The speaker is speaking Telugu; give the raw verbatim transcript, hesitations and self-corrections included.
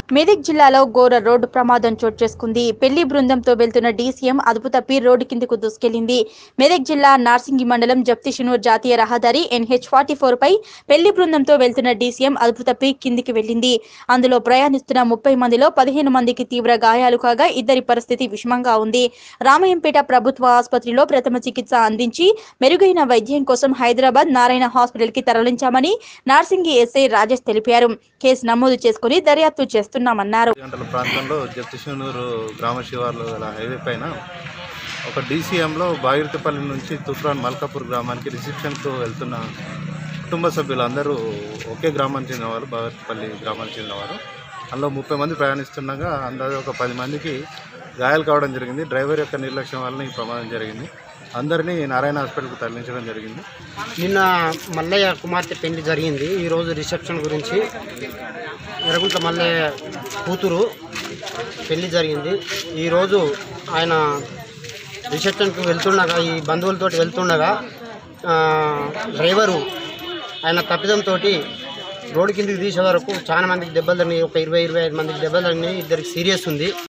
మెదక్ జిల్లాలో ఘోర రోడ్డు ప్రమాదం చోటు చేసుకుంది. పెళ్లి బృందంతో వెళ్తున్న డీసీఎం అదుపు తప్పి రోడ్డు కిందకు దూసుకెళ్లింది. మెదక్ జిల్లా నార్సింగి మండలం జప్తిషనూర్ జాతీయ రహదారి ఎన్హెచ్ ఫార్టీ ఫోర్ పై పెళ్లి బృందంతో వెళ్తున్న డీసీఎం అదుపు తప్పి కిందికి వెళ్లింది. అందులో ప్రయాణిస్తున్న ముప్పై మందిలో పదిహేను మందికి తీవ్ర గాయాలు కాగా ఇద్దరి పరిస్థితి విషమంగా ఉంది. రామయంపేట ప్రభుత్వ ఆసుపత్రిలో ప్రథమ చికిత్స అందించి మెరుగైన వైద్యం కోసం హైదరాబాద్ నారాయణ హాస్పిటల్ కి తరలించామని నార్సింగి ఎస్ఐ రాజేష్ తెలిపారు. కేసు నమోదు చేసుకుని దర్యాప్తు చేస్తున్నామన్నారు. గంటల ప్రాంతంలో జప్తిషనూరు గ్రామ శివార్లు గల హైవే పైన ఒక డీసీఎంలో బాగిరితపల్లి నుంచి తుఫ్రాన్ మల్కాపూర్ గ్రామానికి రిసెప్షన్కు వెళ్తున్న కుటుంబ సభ్యులు అందరూ ఒకే గ్రామానికి చెందినవారు, బాగిరితపల్లి గ్రామానికి చెందినవారు. అందులో ముప్పై మంది ప్రయాణిస్తుండగా అందాజ ఒక పది మందికి గాయాలు కావడం జరిగింది. డ్రైవర్ యొక్క నిర్లక్ష్యం వలన ఈ ప్రమాదం జరిగింది. అందరినీ నారాయణ హాస్పిటల్కి తరలించడం జరిగింది. నిన్న మల్లయ్య కుమార్తె పెళ్లి జరిగింది. ఈరోజు రిసెప్షన్ గురించి ఎర్రగుంట్ల మల్లయ్య కూతురు పెళ్లి జరిగింది. ఈరోజు ఆయన రిసెప్షన్కి వెళ్తుండగా ఈ బంధువులతో వెళ్తుండగా డ్రైవరు ఆయన తప్పిదంతో రోడ్డు కిందికి తీసే వరకు చాలా మందికి దెబ్బలు తగినాయి. ఒక ఇరవై ఇరవై ఐదు మందికి దెబ్బలు తగినాయి. ఇద్దరికి సీరియస్ ఉంది.